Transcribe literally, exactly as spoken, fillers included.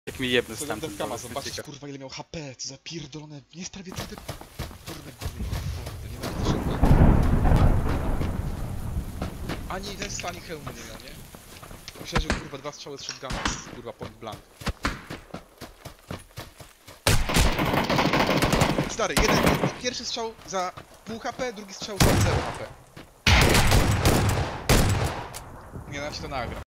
Jak mi jebny Co stan. ten kama, zobaczyć kurwa ile miał H P, co za pierdolone, niesprawiedliwe kurwa gówno. Kurde, nie nawet szybko. Ani ten stani hełmu nie miał, nie? Myślałem, że kurwa dwa strzały z shotguna, kurwa point blank. Stary, jeden, pierwszy strzał za pół H P, drugi strzał za zero H P. Nie, na ci to nagra.